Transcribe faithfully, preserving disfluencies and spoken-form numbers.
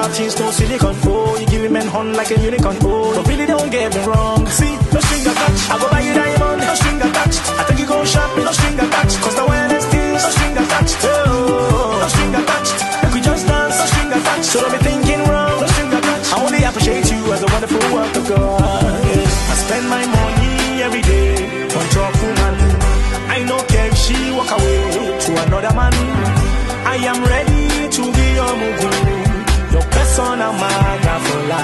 sharp things, no silicone. Oh, you give men horn like a unicorn. Oh, but really don't get me wrong. See, no string attached. I go buy you diamond, no string attached. I think you go shopping, no string attached. Cause the wireless things, no string attached. Oh, no string attached. Like we just dance, no string attached. So don't be thinking wrong, no string attached. I only appreciate you as a wonderful work of God. Yeah. I spend my money every day on top woman. I no care if she walk away to another man. I am ready to be your mugu, your persona maga for life.